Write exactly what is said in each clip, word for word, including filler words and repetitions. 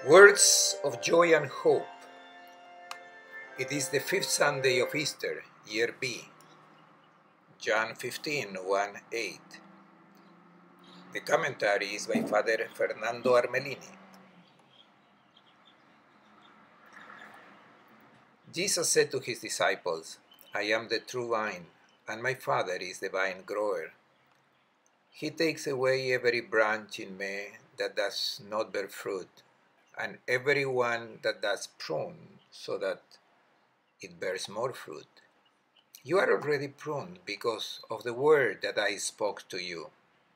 Words of joy and hope. It is the fifth Sunday of Easter, year B. John fifteen, one, eight. The commentary is by Father Fernando Armelini. Jesus said to his disciples, I am the true vine, and my Father is the vine grower. He takes away every branch in me that does not bear fruit, and every one that does prune, so that it bears more fruit. You are already pruned because of the word that I spoke to you.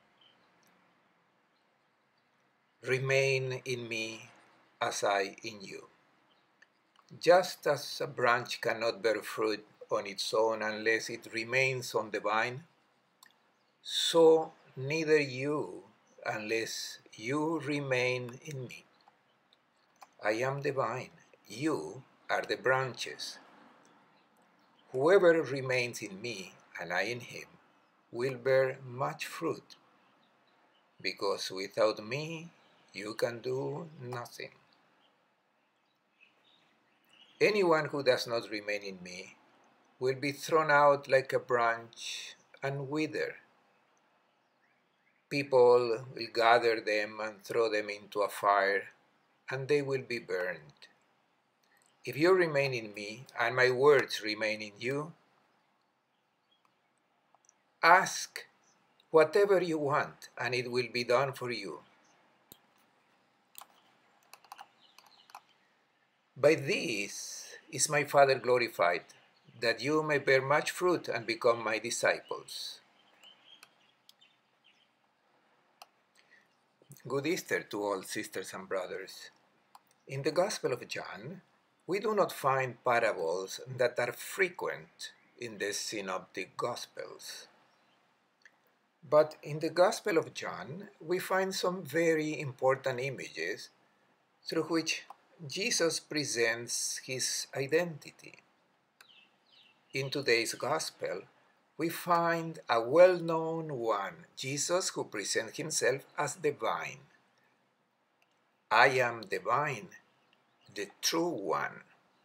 Remain in me as I in you. Just as a branch cannot bear fruit on its own unless it remains on the vine, so neither you unless you remain in me. I am the vine, you are the branches. Whoever remains in me and I in him will bear much fruit, because without me you can do nothing. Anyone who does not remain in me will be thrown out like a branch and wither. People will gather them and throw them into a fire, and they will be burned. If you remain in me and my words remain in you, ask whatever you want, and it will be done for you. By this is my Father glorified, that you may bear much fruit and become my disciples. Good Easter to all sisters and brothers. In the Gospel of John, we do not find parables that are frequent in the Synoptic Gospels. But in the Gospel of John, we find some very important images through which Jesus presents his identity. In today's Gospel, we find a well-known one, Jesus, who presents himself as the vine. I am the vine, the true one.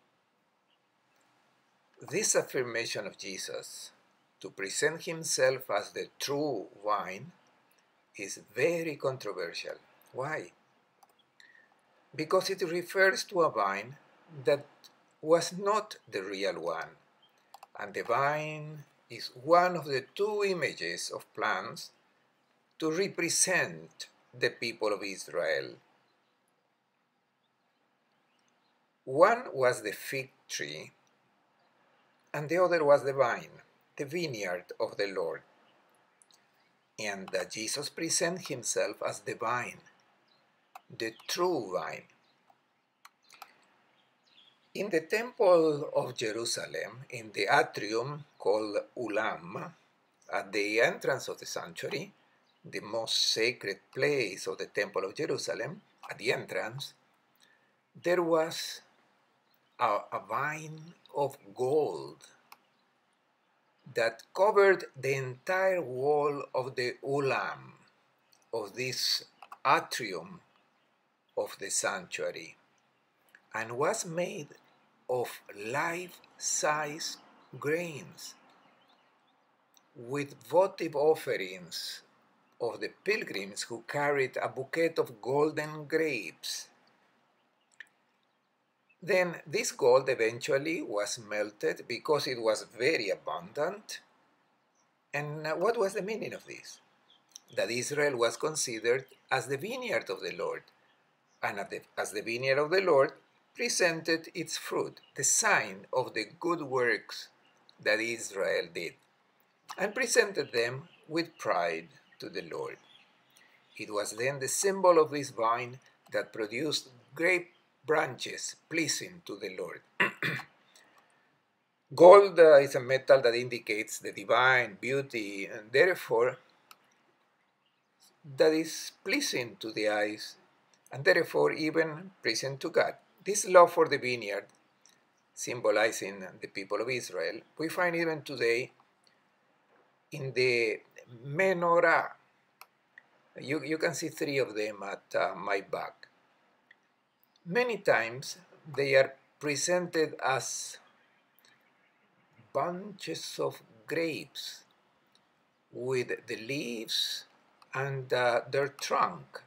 This affirmation of Jesus, to present himself as the true vine, is very controversial. Why? Because it refers to a vine that was not the real one, and the vine is one of the two images of plants to represent the people of Israel. One was the fig tree, and the other was the vine, the vineyard of the Lord. And that Jesus presents himself as the vine, the true vine. In the Temple of Jerusalem, in the atrium called Ulam, at the entrance of the sanctuary, the most sacred place of the Temple of Jerusalem, at the entrance, there was a, a vine of gold that covered the entire wall of the Ulam, of this atrium of the sanctuary, and was made of life-size grains, with votive offerings of the pilgrims who carried a bouquet of golden grapes. Then this gold eventually was melted because it was very abundant. And what was the meaning of this? That Israel was considered as the vineyard of the Lord, and as the vineyard of the Lord presented its fruit, the sign of the good works that Israel did, and presented them with pride to the Lord. It was then the symbol of this vine that produced grape branches pleasing to the Lord. Gold uh, is a metal that indicates the divine beauty, and therefore that is pleasing to the eyes, and therefore even pleasing to God. This love for the vineyard, symbolizing the people of Israel, we find even today in the menorah. You, you can see three of them at uh, my back. Many times they are presented as bunches of grapes with the leaves and uh, their trunk.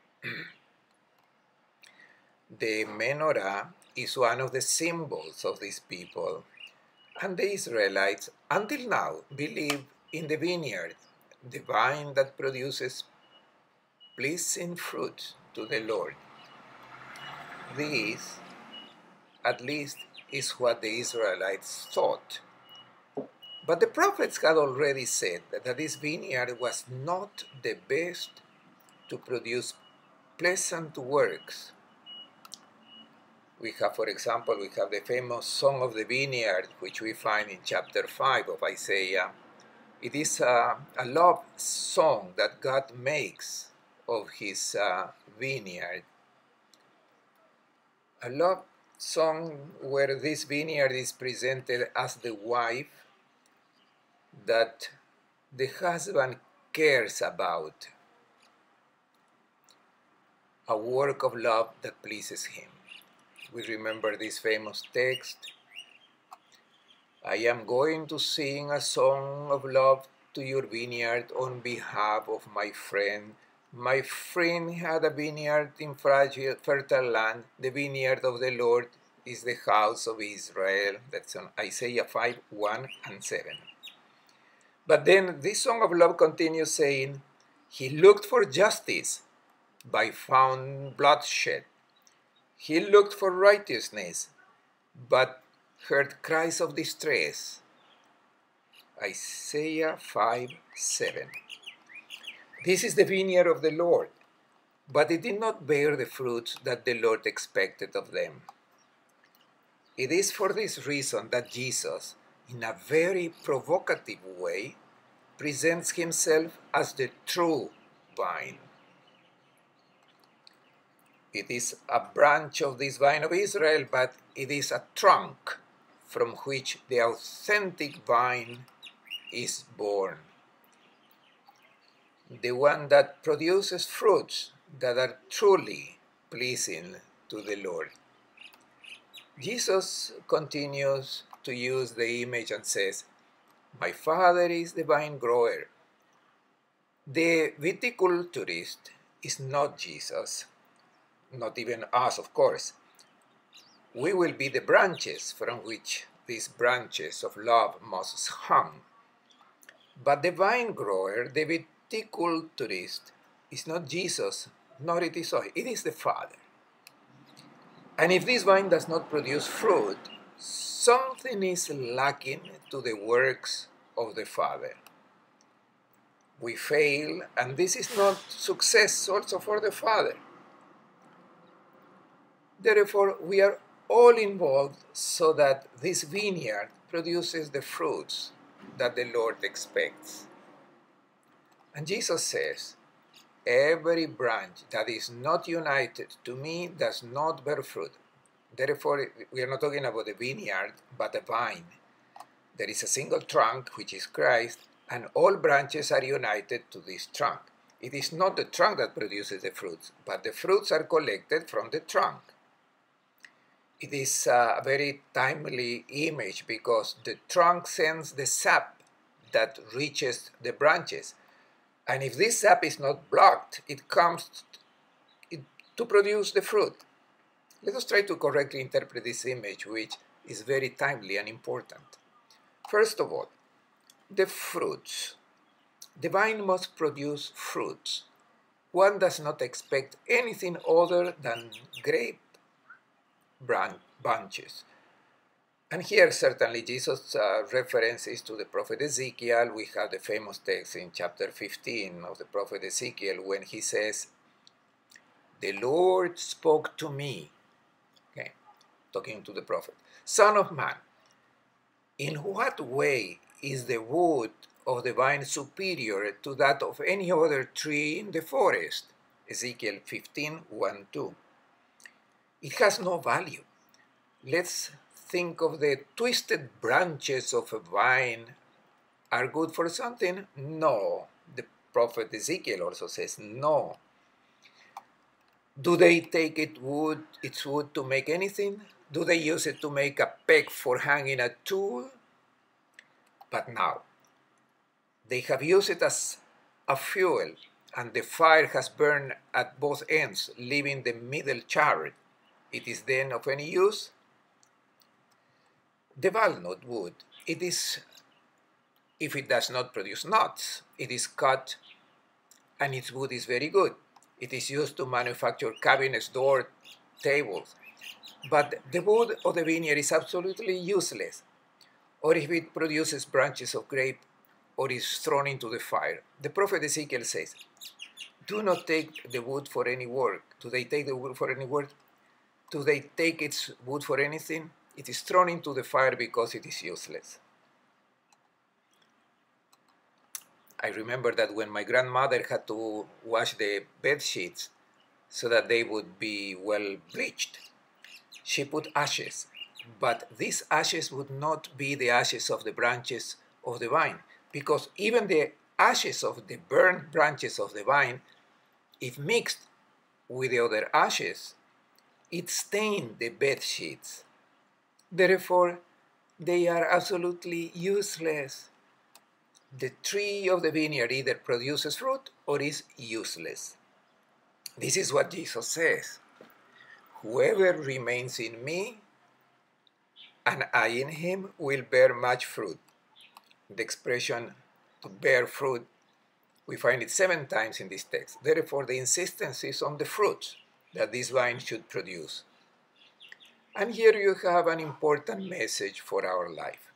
The menorah is one of the symbols of these people, and the Israelites, until now, believe in the vineyard, the vine that produces pleasing fruit to the Lord. This, at least, is what the Israelites thought. But the prophets had already said that this vineyard was not the best to produce pleasant works. We have, for example, we have the famous Song of the Vineyard, which we find in chapter five of Isaiah. It is a, a love song that God makes of his uh, vineyard. A love song where this vineyard is presented as the wife that the husband cares about. A work of love that pleases him. We remember this famous text. I am going to sing a song of love to your vineyard on behalf of my friend. My friend had a vineyard in fragile, fertile land. The vineyard of the Lord is the house of Israel. That's on Isaiah five, one and seven. But then this song of love continues saying, he looked for justice, but found bloodshed. He looked for righteousness, but heard cries of distress. Isaiah five, seven. This is the vineyard of the Lord, but it did not bear the fruits that the Lord expected of them. It is for this reason that Jesus, in a very provocative way, presents himself as the true vine. It is a branch of this vine of Israel, but it is a trunk from which the authentic vine is born. The one that produces fruits that are truly pleasing to the Lord. Jesus continues to use the image and says, my Father is the vine grower. The viticulturist is not Jesus. Not even us, of course. We will be the branches from which these branches of love must hang. But the vine grower, the viticulturist, is not Jesus, nor it is I. It is the Father. And if this vine does not produce fruit, something is lacking to the works of the Father. We fail, and this is not success also for the Father. Therefore, we are all involved so that this vineyard produces the fruits that the Lord expects. And Jesus says, every branch that is not united to me does not bear fruit. Therefore, we are not talking about the vineyard, but the vine. There is a single trunk, which is Christ, and all branches are united to this trunk. It is not the trunk that produces the fruits, but the fruits are collected from the trunk. It is a very timely image because the trunk sends the sap that reaches the branches. And if this sap is not blocked, it comes to produce the fruit. Let us try to correctly interpret this image, which is very timely and important. First of all, the fruits. The vine must produce fruits. One does not expect anything other than grape branches. And here certainly Jesus' uh, reference is to the prophet Ezekiel. We have the famous text in chapter fifteen of the prophet Ezekiel when he says, the Lord spoke to me, okay, talking to the prophet, Son of man, in what way is the wood of the vine superior to that of any other tree in the forest? Ezekiel fifteen, one, two. It has no value. Let's think of the twisted branches of a vine are good for something? No. The prophet Ezekiel also says no. Do they take it wood, its wood to make anything? Do they use it to make a peg for hanging a tool? But now, they have used it as a fuel, and the fire has burned at both ends, leaving the middle charred. It is then of any use? The walnut wood, it is, if it does not produce nuts, it is cut, and its wood is very good. It is used to manufacture cabinets, doors, tables. But the wood of the vineyard is absolutely useless. Or if it produces branches of grape, or is thrown into the fire. The prophet Ezekiel says, do not take the wood for any work. Do they take the wood for any work? Do they take its wood for anything? It is thrown into the fire because it is useless. I remember that when my grandmother had to wash the bed sheets so that they would be well bleached, she put ashes, but these ashes would not be the ashes of the branches of the vine, because even the ashes of the burned branches of the vine, if mixed with the other ashes, it stained the bed sheets. Therefore, they are absolutely useless. The tree of the vineyard either produces fruit or is useless. This is what Jesus says. Whoever remains in me and I in him will bear much fruit. The expression to bear fruit, we find it seven times in this text. Therefore, the insistence is on the fruits that this vine should produce. And here you have an important message for our life.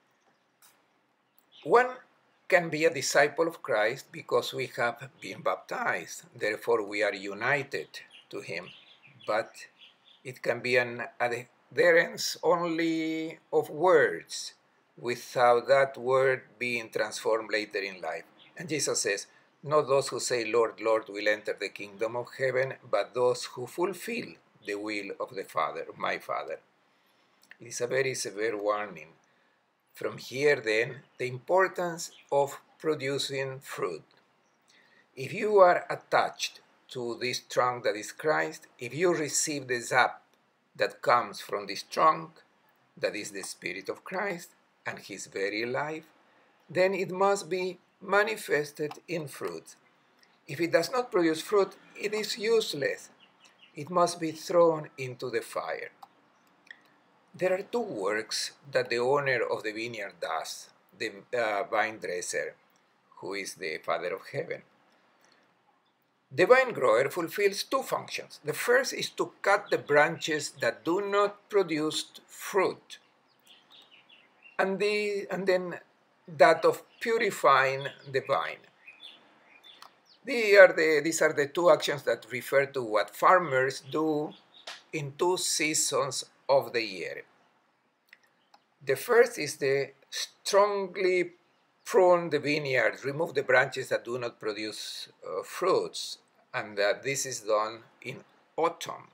One can be a disciple of Christ because we have been baptized. Therefore, we are united to him. But it can be an adherence only of words, without that word being transformed later in life. And Jesus says, not those who say, Lord, Lord, will enter the kingdom of heaven, but those who fulfill the will of the Father, my Father. It is a very severe warning. From here, then, the importance of producing fruit. If you are attached to this trunk that is Christ, if you receive the sap that comes from this trunk, that is the Spirit of Christ and his very life, then it must be manifested in fruit. If it does not produce fruit, it is useless. It must be thrown into the fire. There are two works that the owner of the vineyard does, the uh, vine dresser, who is the Father of heaven. The vine grower fulfills two functions. The first is to cut the branches that do not produce fruit, and, the, and then that of purifying the vine. These are, the, these are the two actions that refer to what farmers do in two seasons of the year. The first is the strongly prune the vineyard, remove the branches that do not produce uh, fruits, and uh, this is done in autumn.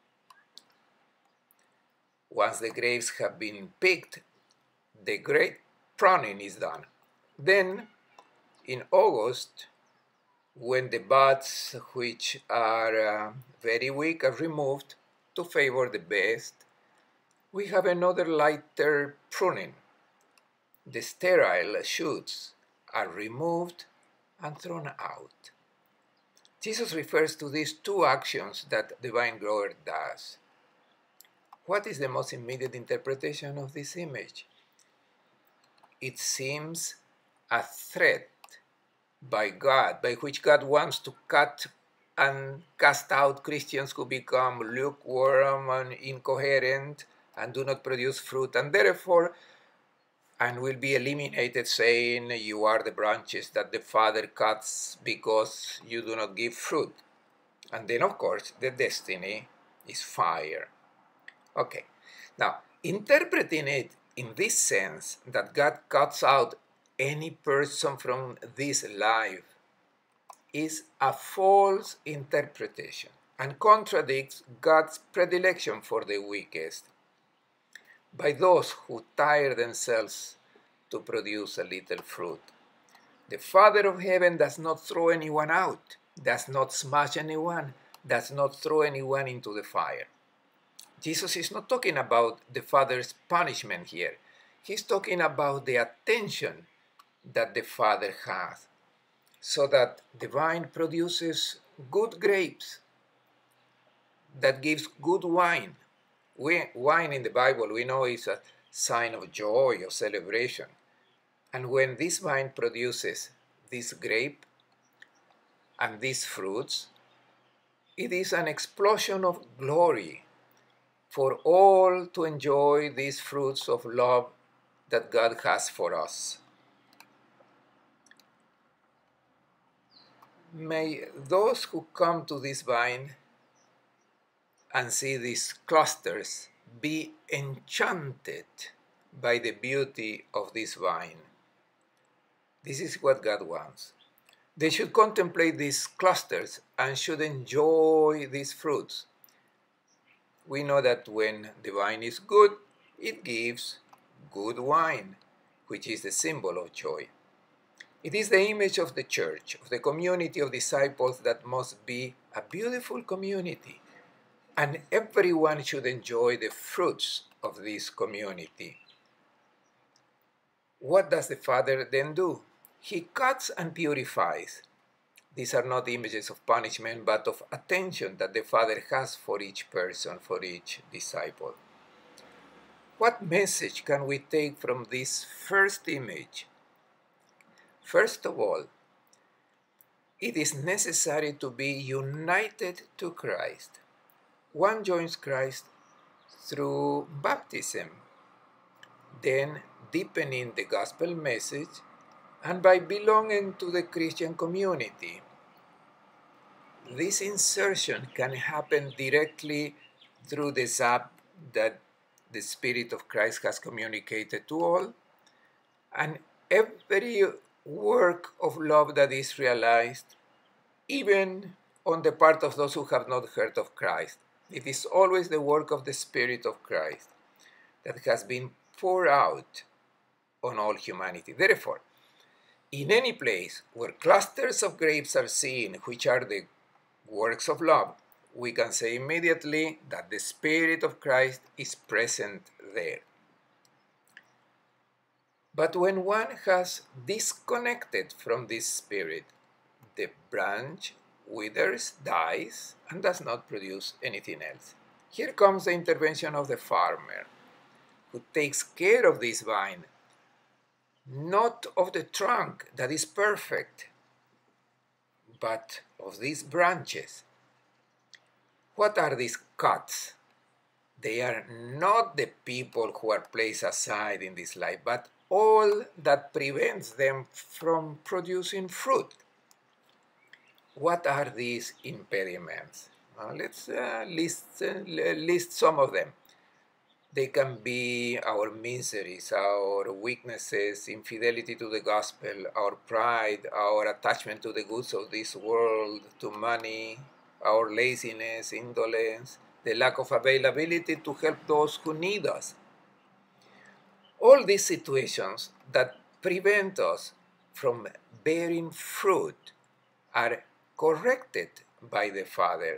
Once the grapes have been picked, the grape pruning is done. Then, in August, when the buds which are uh, very weak are removed to favor the best, we have another lighter pruning. The sterile shoots are removed and thrown out. Jesus refers to these two actions that the vine grower does. What is the most immediate interpretation of this image? It seems a threat by God, by which God wants to cut and cast out Christians who become lukewarm and incoherent and do not produce fruit, and therefore and will be eliminated, saying, you are the branches that the Father cuts because you do not give fruit. And then, of course, the destiny is fire. Okay, now, interpreting it in this sense, that God cuts out any person from this life, is a false interpretation and contradicts God's predilection for the weakest, by those who tire themselves to produce a little fruit. The Father of heaven does not throw anyone out, does not smash anyone, does not throw anyone into the fire. Jesus is not talking about the Father's punishment here. He's talking about the attention that the Father has, so that the vine produces good grapes, that gives good wine. We, wine in the Bible, we know, is a sign of joy, of celebration. And when this vine produces this grape and these fruits, it is an explosion of glory for all to enjoy these fruits of love that God has for us. May those who come to this vine and see these clusters be enchanted by the beauty of this vine. This is what God wants. They should contemplate these clusters and should enjoy these fruits. We know that when the vine is good, it gives good wine, which is the symbol of joy. It is the image of the church, of the community of disciples that must be a beautiful community. And everyone should enjoy the fruits of this community. What does the Father then do? He cuts and purifies. These are not images of punishment, but of attention that the Father has for each person, for each disciple. What message can we take from this first image? First of all, it is necessary to be united to Christ. One joins Christ through baptism, then deepening the gospel message, and by belonging to the Christian community. This insertion can happen directly through the zap that the Spirit of Christ has communicated to all, and every work of love that is realized, even on the part of those who have not heard of Christ. It is always the work of the Spirit of Christ that has been poured out on all humanity. Therefore, in any place where clusters of grapes are seen, which are the works of love, we can say immediately that the Spirit of Christ is present there. But when one has disconnected from this Spirit, the branch withers, dies, and does not produce anything else. Here comes the intervention of the farmer, who takes care of this vine, not of the trunk that is perfect, but of these branches. What are these cuts? They are not the people who are placed aside in this life, but all that prevents them from producing fruit. What are these impediments? Uh, let's uh, list, uh, list some of them. They can be our miseries, our weaknesses, infidelity to the gospel, our pride, our attachment to the goods of this world, to money, our laziness, indolence, the lack of availability to help those who need us. All these situations that prevent us from bearing fruit are corrected by the Father.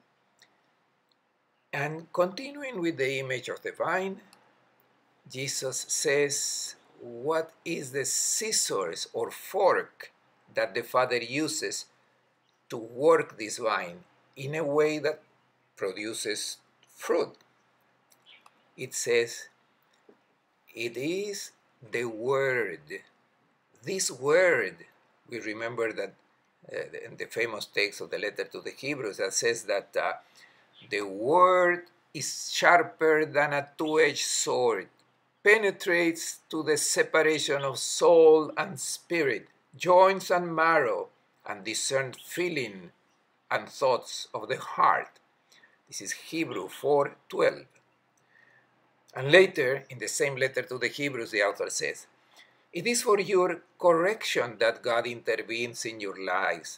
And continuing with the image of the vine, Jesus says, what is the scissors or fork that the Father uses to work this vine in a way that produces fruit? It says, it is the Word. This Word, we remember that uh, in the famous text of the letter to the Hebrews that says that uh, the Word is sharper than a two-edged sword, penetrates to the separation of soul and spirit, joints and marrow, and discerns feeling and thoughts of the heart. This is Hebrews four twelve. And later, in the same letter to the Hebrews, the author says, it is for your correction that God intervenes in your lives,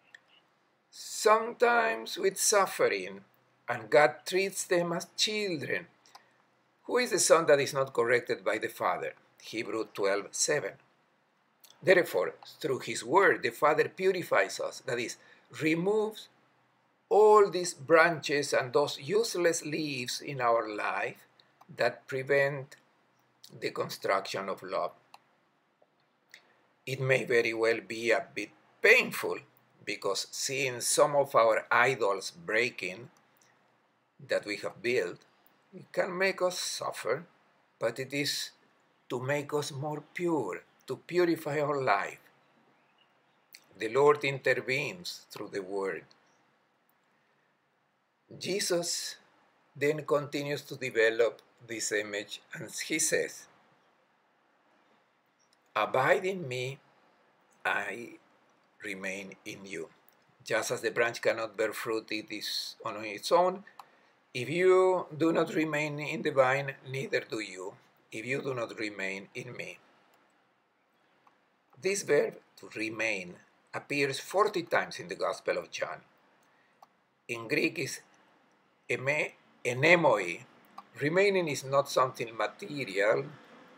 sometimes with suffering, and God treats them as children. Who is the son that is not corrected by the Father? Hebrews twelve seven. Therefore, through his word, the Father purifies us, that is, removes all these branches and those useless leaves in our life that prevent the construction of love. It may very well be a bit painful, because seeing some of our idols breaking that we have built, it can make us suffer, but it is to make us more pure, to purify our life. The Lord intervenes through the Word. Jesus then continues to develop this image, and he says, "Abide in me, I remain in you. Just as the branch cannot bear fruit it is on its own, if you do not remain in the vine, neither do you, if you do not remain in me." This verb, to remain, appears forty times in the Gospel of John. In Greek is enemoi. Remaining is not something material.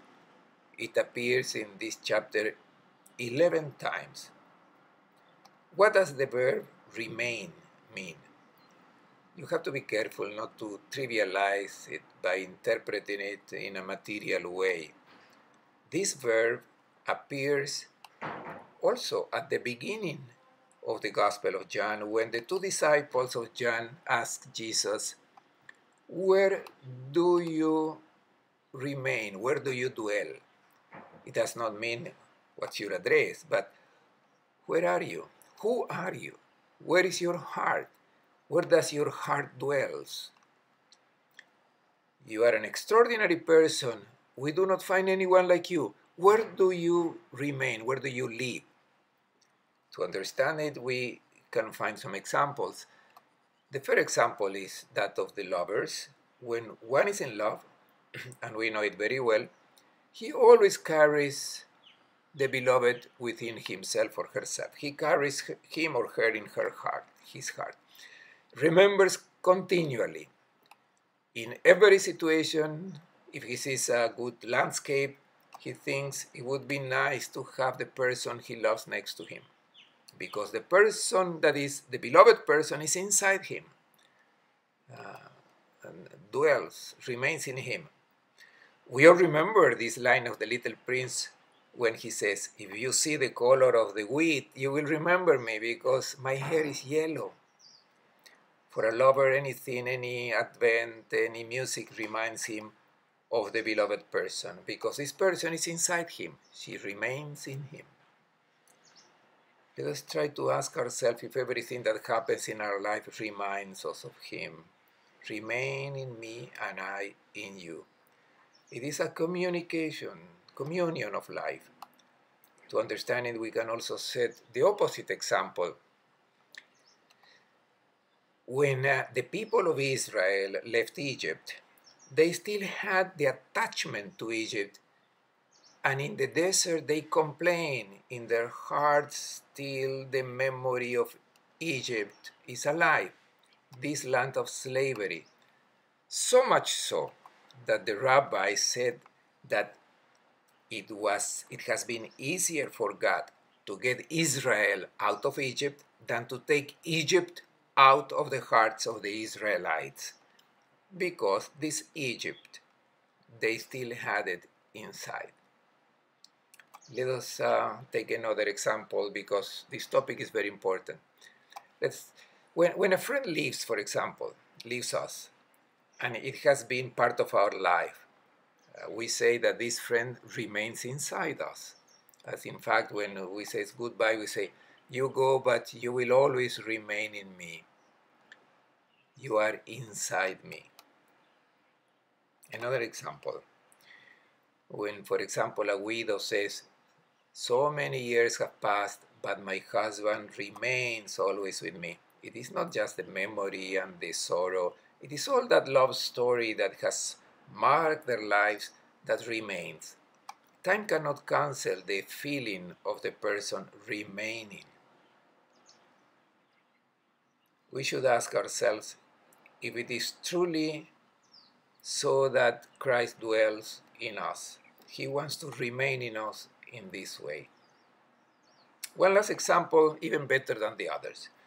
It appears in this chapter eleven times. What does the verb remain mean? You have to be careful not to trivialize it by interpreting it in a material way. This verb appears also at the beginning of the Gospel of John, when the two disciples of John asked Jesus, "Where do you remain? Where do you dwell?" It does not mean what's your address, but where are you? Who are you? Where is your heart? Where does your heart dwells? You are an extraordinary person. We do not find anyone like you. Where do you remain? Where do you live? To understand it, we can find some examples. The first example is that of the lovers. When one is in love, and we know it very well, he always carries the beloved within himself or herself. He carries him or her in her heart, his heart. Remembers continually. In every situation, if he sees a good landscape, he thinks it would be nice to have the person he loves next to him, because the person that is the beloved person is inside him, uh, and dwells, remains in him. We all remember this line of the Little Prince when he says, "If you see the color of the wheat, you will remember me, because my hair is yellow." For a lover, anything, any advent, any music reminds him of the beloved person, because this person is inside him. She remains in him. Let us try to ask ourselves if everything that happens in our life reminds us of him. Remain in me and I in you. It is a communication, communion of life. To understand it, we can also set the opposite example. When uh, the people of Israel left Egypt, they still had the attachment to Egypt, and in the desert they complain. In their hearts still the memory of Egypt is alive, this land of slavery. So much so that the rabbi said that it was it has been easier for God to get Israel out of Egypt than to take Egypt out of the hearts of the Israelites, because this Egypt, they still had it inside. Let us uh, take another example, because this topic is very important. Let's, when, when a friend leaves, for example, leaves us, and it has been part of our life, uh, we say that this friend remains inside us. As in fact, when we say goodbye, we say, "You go, but you will always remain in me. You are inside me." Another example, when, for example, a widow says, "So many years have passed, but my husband remains always with me." It is not just the memory and the sorrow, it is all that love story that has marked their lives that remains. Time cannot cancel the feeling of the person remaining. We should ask ourselves if it is truly so that Christ dwells in us. He wants to remain in us in this way. One last example, even better than the others.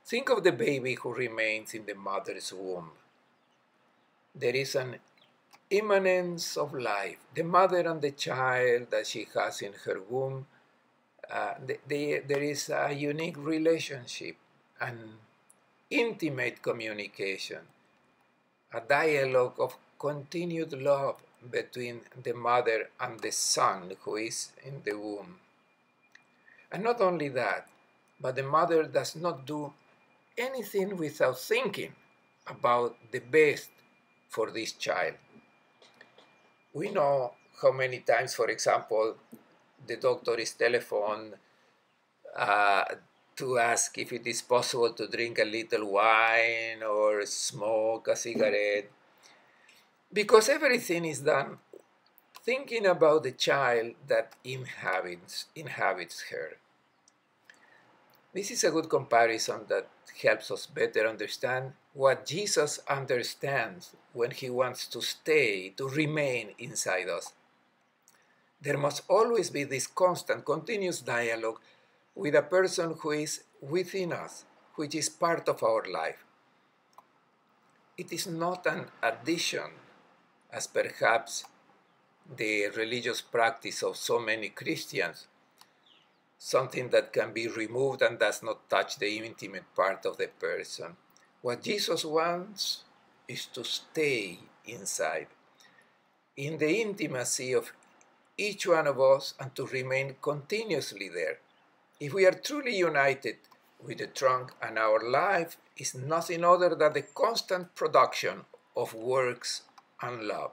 Think of the baby who remains in the mother's womb. There is an immanence of life. The mother and the child that she has in her womb, uh, they, they, there is a unique relationship, an intimate communication, a dialogue of continued love between the mother and the son who is in the womb. And not only that, but the mother does not do anything without thinking about the best for this child. We know how many times, for example, the doctor is telephoned uh, to ask if it is possible to drink a little wine or smoke a cigarette, because everything is done thinking about the child that inhabits, inhabits her. This is a good comparison that helps us better understand what Jesus understands when he wants to stay, to remain inside us. There must always be this constant, continuous dialogue with a person who is within us, which is part of our life. It is not an addition, as perhaps the religious practice of so many Christians, something that can be removed and does not touch the intimate part of the person. What Jesus wants is to stay inside, in the intimacy of each one of us, and to remain continuously there. If we are truly united with the trunk, and our life is nothing other than the constant production of works and love.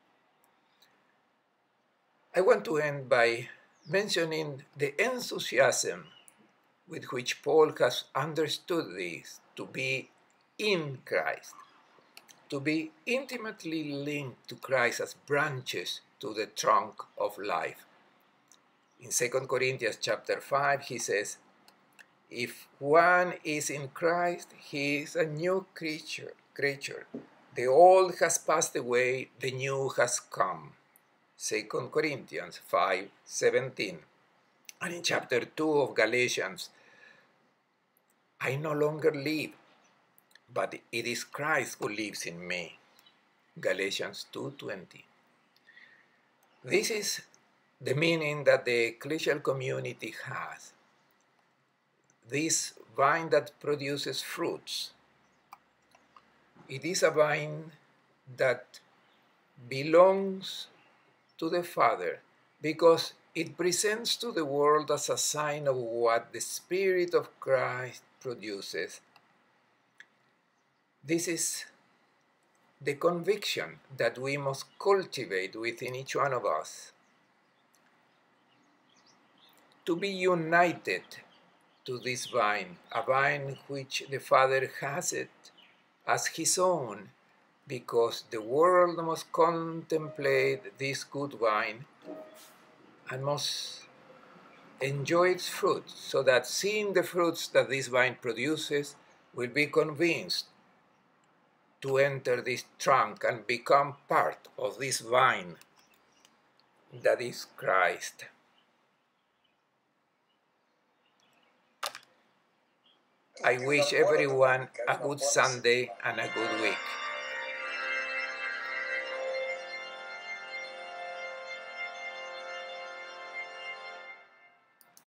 I want to end by mentioning the enthusiasm with which Paul has understood this, to be in Christ, to be intimately linked to Christ as branches to the trunk of life. In Second Corinthians chapter five, he says, if one is in Christ, he is a new creature. creature. The old has passed away, the new has come. Second Corinthians five seventeen. And in chapter two of Galatians, I no longer live, but it is Christ who lives in me. Galatians two twenty. This is the meaning that the ecclesial community has. This vine that produces fruits. It is a vine that belongs to the Father because it presents to the world as a sign of what the Spirit of Christ produces. This is the conviction that we must cultivate within each one of us. To be united to this vine, a vine which the Father has it as his own, because the world must contemplate this good vine and must enjoy its fruit, so that seeing the fruits that this vine produces will be convinced to enter this trunk and become part of this vine that is Christ. I wish everyone a good Sunday and a good week.